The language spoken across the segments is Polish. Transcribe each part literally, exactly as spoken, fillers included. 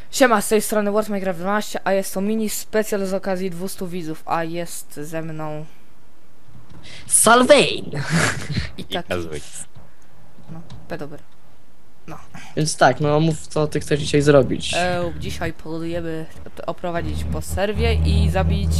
Siema, z tej strony Wars Minecraft dwanaście, a jest to mini specjal z okazji dwustu widzów, a jest ze mną Salvein! i I taki... Kazuj. No, pedober. Więc tak, no mów co ty chcesz dzisiaj zrobić. E, dzisiaj planujemy oprowadzić po serwie i zabić...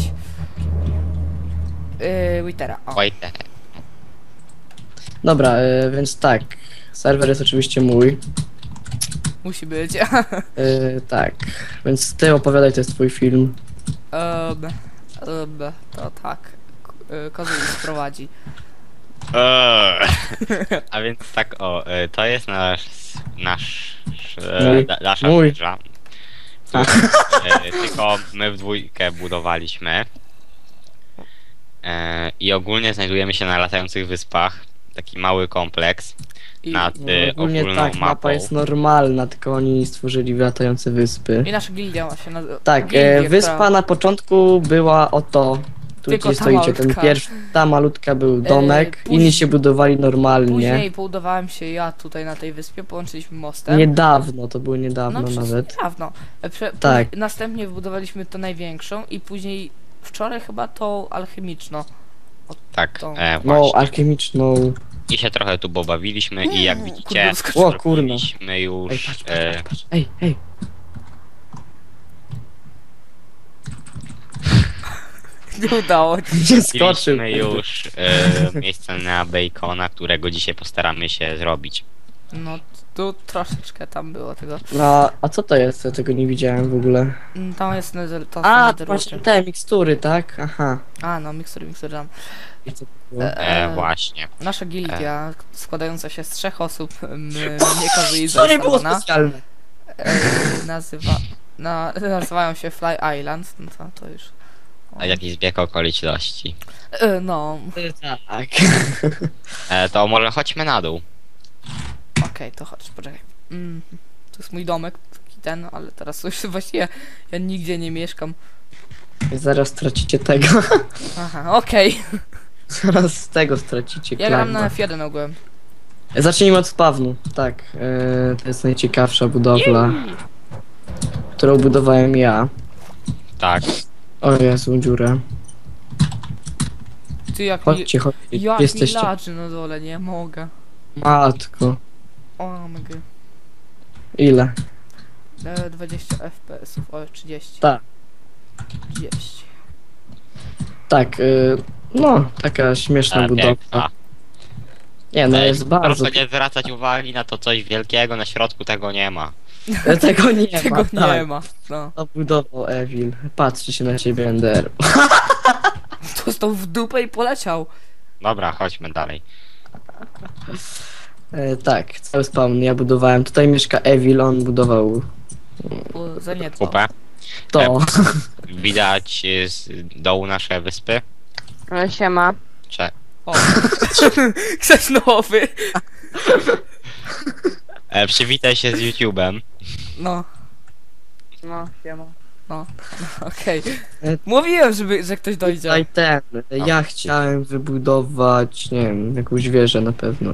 Yy, Witera. O. Wojtek. Dobra, e, więc tak. Serwer jest oczywiście mój. Musi być. E, tak, więc ty opowiadaj, to jest twój film. um, um, to tak. K- y, Kozuj sprowadzi. Eee. A więc tak, o, e, to jest nasz, nasz, e, Mój. da- nasza Mój. wieża. A. E, tylko my w dwójkę budowaliśmy. E, I ogólnie znajdujemy się na latających wyspach. Taki mały kompleks I, nad No, e, ogólnie ogólną tak, mapą. mapa jest normalna, tylko oni stworzyli latające wyspy. I nasza gildia się nazywa. Tak, gildię, e, wyspa która- na początku była oto. Tu Tylko gdzie ta stoicie, ten malutka. pierwszy, ta malutka był domek, później- inni się budowali normalnie. Później pobudowałem się ja tutaj na tej wyspie, połączyliśmy mostem. Niedawno, to było niedawno No przecież nawet. niedawno. E, Prze Tak. póź- Następnie wybudowaliśmy to największą i później wczoraj chyba tą alchemiczną. Tak, tą- e, No, właśnie. alchemiczną. I się trochę tu pobawiliśmy i jak Kurde, widzicie, wyskoczyłem. O kurna. zrobiliśmy Ej, już... patrz, patrz, E, patrz, patrz. Ej, ej. Nie udało ci. Nie skoczył. Zrobiliśmy już e, miejsce na bacona, którego dzisiaj postaramy się zrobić. No tu troszeczkę tam było tego. No, a co to jest? Ja tego nie widziałem w ogóle. Mm, Tam jest nether, to A, są to netherwatche. właśnie te mikstury, tak? Aha. A no, mikstury, mikstury tam. I co to było? E, E, e, właśnie. Nasza gildia, składająca się z trzech osób, m, mnie kazuje To nie było Salmona, specjalne. e, nazywa, na, nazywają się Fly Island, no to, to już. O. A jakiś zbieg okoliczności. E, no, Tak. E, to może chodźmy na dół. okej, to chodź, poczekaj. Mm, to jest mój domek, taki ten, ale teraz już właściwie ja nigdzie nie mieszkam. Zaraz stracicie tego. Aha, okej. Zaraz z tego stracicie Ja gram klejma. na F jeden ogółem. Zacznijmy od spawnu. Tak, e, to jest najciekawsza budowla, którą budowałem ja. Tak. O Jezu, dziurę. Ty jak mi, Chodźcie, chodźcie. jak Jesteście. mi laczy na dole, nie mogę. Matko. O my god. Ile? E, dwadzieścia F P S-ów, o trzydzieści. Tak. trzydzieści. Tak, y, no, taka śmieszna E, budowla. piękna. Nie, no Ej, jest bardzo. Proszę nie zwracać uwagi na to coś wielkiego, na środku tego nie ma. Tego nie Tego ma. nie tak. ma. No. To budował Evil. Patrzy się na ciebie, Ender. Dostał w dupę i poleciał. Dobra, chodźmy dalej. E, tak, cały spawn ja budowałem. Tutaj mieszka Evil, on budował Bo zaniedbał. Kupę. to. Widać e, z dołu nasze wyspy. No, siema. Cze O. Chcesz nowy? e, przywitaj się z YouTube'em. No, No, siema. okej. E, Mówiłem, żeby, że ktoś dojdzie. Tutaj ten. Ja chciałem wybudować, nie wiem, jakąś wieżę na pewno.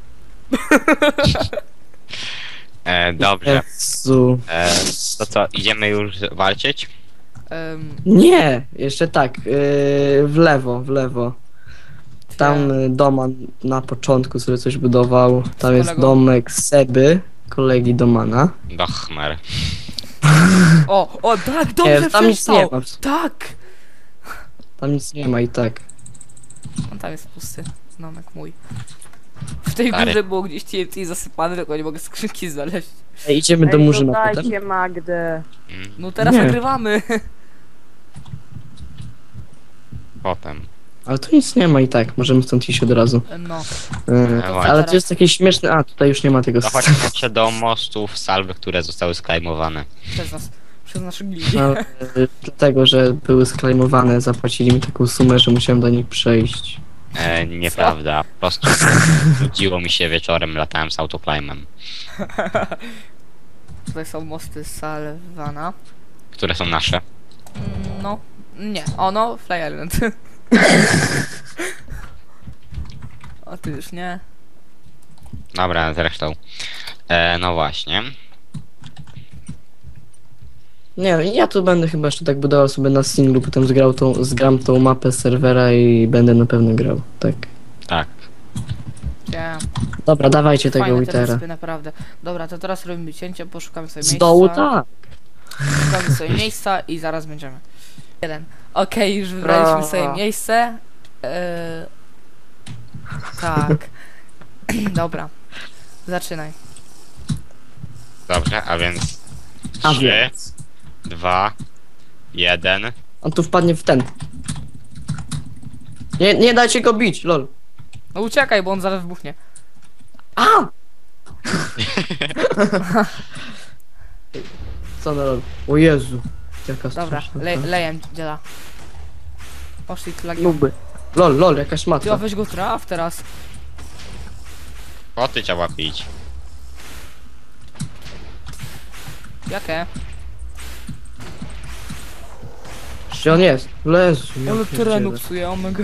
E, dobrze. Jezu. E, to co, idziemy już walczyć? Um, Nie, jeszcze tak, yy, w lewo, w lewo. Tam y, Doman na początku sobie coś budował. Tam jest kolegą. domek Seby, kolegi Domana. Dochmer. O, o, tak, dobrze Nie, tam nic nie przeczytał. ma. Tak. Tam nic nie ma i tak. On tam jest pusty. Domek mój. W tej Stary. górze było gdzieś T N T zasypane, tylko nie mogę skrzynki znaleźć. Ej, idziemy do Ej, Murzyna dodajcie potem. Magdę. Mm, No teraz Nie. nagrywamy. potem. Ale tu nic nie ma i tak, możemy stąd iść od razu. No. Yy, No właśnie. ale to jest takie śmieszne. A, tutaj już nie ma tego To chodźmy jeszcze do mostów salwy, które zostały sklejmowane. Przez nas. Przez naszą gildię. No, yy, dlatego, że były sklejmowane, zapłacili mi taką sumę, że musiałem do nich przejść. E, nieprawda, po prostu nudziło mi się wieczorem, latałem z autoclimem. Tutaj są mosty Salwana. Które są nasze. Mm, No. Nie. O no, Fly Island. O, ty już nie. Dobra, zresztą. E, no właśnie. Nie, ja tu będę chyba jeszcze tak budował sobie na singlu, potem zgrał tą, zgram tą mapę z serwera i będę na pewno grał, tak. Tak. Yeah. Dobra, dawajcie tego Fajne te Withera. wyspy, naprawdę. Dobra, to teraz robimy cięcie, poszukamy sobie Z miejsca. dołu tak. Szukamy sobie miejsca i zaraz będziemy. Jeden. Okej, już wybraliśmy Brawo. sobie miejsce. Eee, tak. Dobra. Zaczynaj. Dobrze, a więc A trzy, więc. dwa, jeden. On tu wpadnie w ten. Nie, nie dajcie go bić, lol. No uciekaj, bo on zaraz wybuchnie. A! Co na lol? O Jezu. Jaka Dobra, straszna le ta- lejem dziela. Poszli klagi. Nuby. Lol, lol, jakaś Ty, a matka. weź go traf teraz. Koty trzeba pić. Jakie? Gdzie on jest? Lezu, ja Ale pierdzielę. terenu psuje, omega.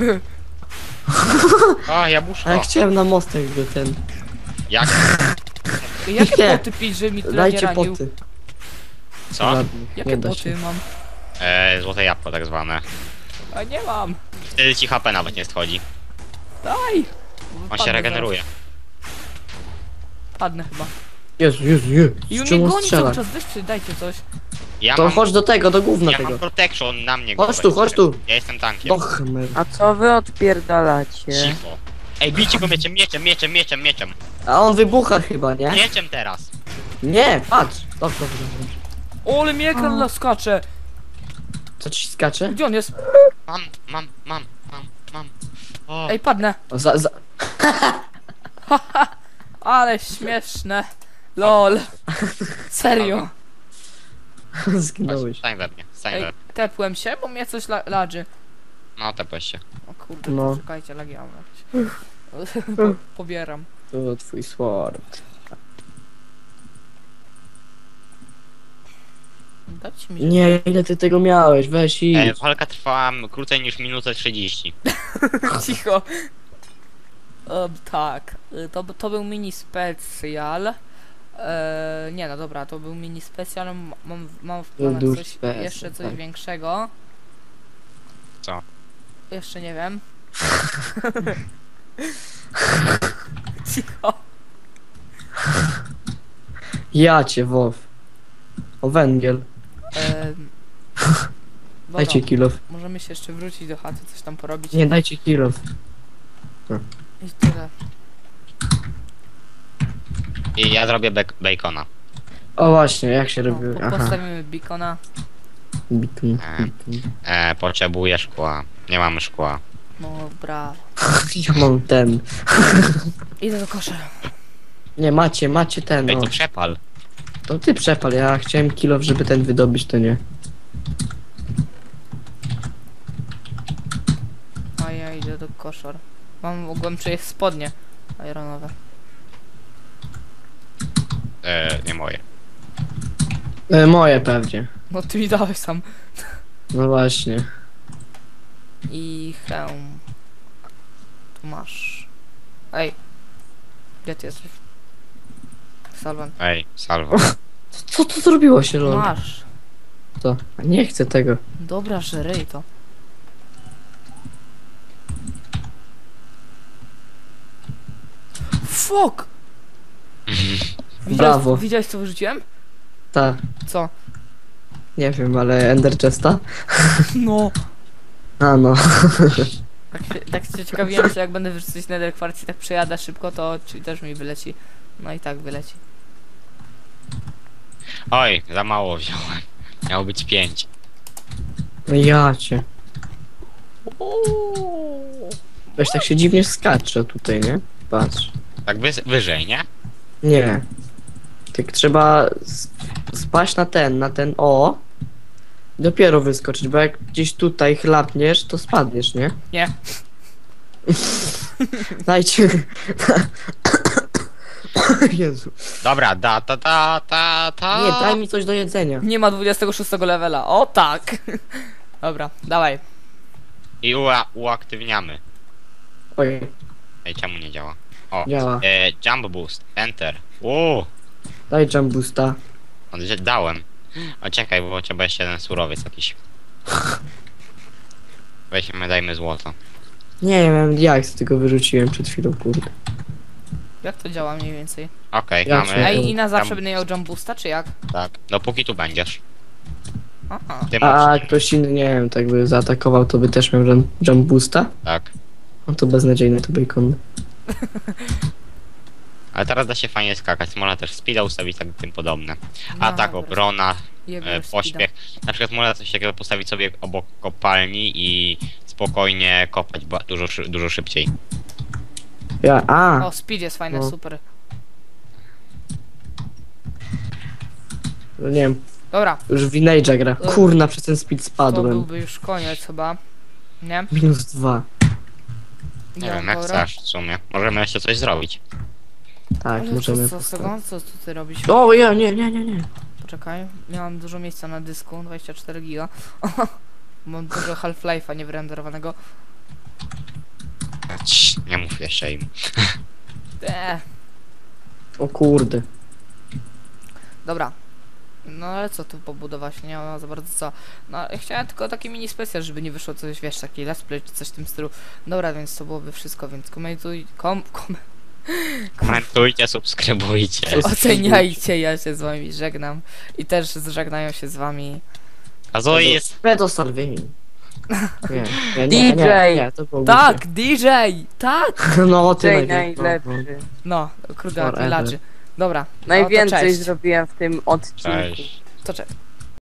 O, jabłuszko. A ja chciałem na mostek go ten. Jak? Jakie Nie. poty pić, że mi tyle nie Dajcie ranił? poty. Co? Ładnie, Jakie nie da poty się. mam? E, złote jabłko tak zwane. A nie mam. Wtedy ci H P nawet nie schodzi. Daj! On Wypadnę się regeneruje. zaraz. Padnę chyba. Jezu, Jezu, Jezu. I Z on mnie czym on goni strzela? cały czas, weźcie, dajcie coś. Ja To mam, chodź do tego, do gówna ja tego. mam protection, na mnie Chodź go tu, weź. chodź tu. Ja jestem tankiem. Do chmer. A co wy odpierdalacie? Cicho. Ej, bijcie go mieczem, mieczem, mieczem, mieczem, mieczem. A on wybucha chyba, nie? Mieczem teraz. Nie, patrz. Dobrze, dobrze, dobrze. O, ale mi ekran laskacze. Co ci skacze? Gdzie on jest? Mam, mam, mam, mam, mam. O, Ej, padnę. O, za, za... Ale śmieszne. Lol. Serio. Zginąłeś. stań we mnie, stań Ej, we mnie. tepłem się, bo mnie coś la ladży. No, tepłeś się. O kurde, No. czekajcie, lagi mam jakieś. Po, pobieram. To twój sword. Dajcie mi Nie, ile ty tego miałeś? Weź i... E, walka trwała krócej niż minutę trzydzieści. cicho. E, tak, e, to, to był mini specjal. E, nie no dobra, to był mini specjal. M- Mam, mam w planach duży coś, specjal, jeszcze coś tak. większego. Co? Jeszcze nie wiem. Cicho. Ja cię, Wow. O węgiel. E, dobra, Dajcie kilof. możemy się jeszcze wrócić do chaty, coś tam porobić. Nie, dajcie kilof. I tyle. I ja zrobię bek- bacona. O właśnie, jak się No, robi? po, Aha. postawimy beacona. Bitun, E. bitun. E, potrzebuję szkła. Nie mamy szkła. No bra. Ja mam ten. Idę do kosza. Nie, macie, macie ten, Ej, no. to przepal. To ty przepal, ja chciałem kilof, żeby ten wydobyć, to nie. A ja idę do koszar. Mam mogłem czyjeś spodnie ironowe. E, nie moje. E, moje pewnie. No ty mi dałeś sam. No właśnie. I hełm. Tu masz. Ej. Gdzie ty jesteś? Salwan. Ej, salwo. Co to zrobiło się, lol? Masz. To. Nie chcę tego. Dobra, żerej to. Fuck! Widziałeś, Brawo. Widziałeś co wyrzuciłem? Ta. Co? Nie wiem, ale Ender Chesta? No. A no. Tak, się- tak się ciekawiłem, że jak będę wyrzucać nether quartz i tak przejadę szybko, to czy też mi wyleci. No i tak wyleci. Oj, za mało wziąłem. Miało być pięć. No ja cię. Weź tak się dziwnie skacze tutaj, nie? Patrz. Tak wys- wyżej, nie? Nie. Tak trzeba s- spaść na ten, na ten O. I dopiero wyskoczyć, bo jak gdzieś tutaj chlapniesz, to spadniesz, nie? Nie. Dajcie. Jezu. Dobra, da, ta, ta, ta, ta. Nie, daj mi coś do jedzenia. Nie ma dwudziestego szóstego levela. O tak! Dobra, dawaj. I ua- uaktywniamy. Oj, Ej, czemu nie działa? O, działa. e, jump boost, enter. Uuu, Daj jump boosta. on że- dałem. O czekaj, bo trzeba jeszcze jeden surowiec jakiś. Weźmy, dajmy złoto. Nie wiem jak, tylko wyrzuciłem przed chwilą, kurde. Jak to działa mniej więcej? Okej, Ja mamy... cię- Ej, i na zawsze tam- będę miał jump boosta, czy jak? Tak, dopóki tu będziesz. Aha. Ty A masz, ktoś inny, nie wiem, tak by zaatakował, to by też miał jump, jump boosta? tak. No to beznadziejne to bacon. Ale teraz da się fajnie skakać, można też speeda ustawić, tak tym podobne. A No, tak, dobra. obrona, Jego e, speeda. pośpiech. Na przykład można coś takiego postawić sobie obok kopalni i spokojnie kopać ba- dużo, szy- dużo szybciej. Ja, a, O, speed jest fajny, No. super. no nie wiem, Dobra, już w Village'a gra. Kurna, przez ten speed to spadłem. byłby już koniec chyba. Nie? Minus dwa. Nie Ja, wiem, jak dobra. chcesz w sumie. Możemy jeszcze coś zrobić. Tak, Ale możemy. co, co z tego? Co tu ty robisz? O, ja, nie, nie, nie, nie. Poczekaj, miałam dużo miejsca na dysku, dwadzieścia cztery giga. Mam dużo Half-Life'a niewyrenderowanego. Cii, nie mów jeszcze im. Eee, O kurde. dobra. No ale co tu pobudować? Nie ma za bardzo co. No ja chciałem tylko taki mini specjal, żeby nie wyszło coś, wiesz, taki let's play czy coś w tym stylu. Dobra, więc to byłoby wszystko, więc komentuj, kom, kom, Komentujcie, subskrybujcie. oceniajcie, ja się z wami żegnam. I też żegnają się z wami. A Zoe jest... Pedo Salvini. Nie, nie, nie, D J. nie, nie, to było Tak, D J! Tak! głupie. No, ty Jay najlepiej. najlepszy. No, kurde, Forever. pilaczy. Dobra, no to Najwięcej cześć. zrobiłem w tym odcinku. Cześć. To cześć.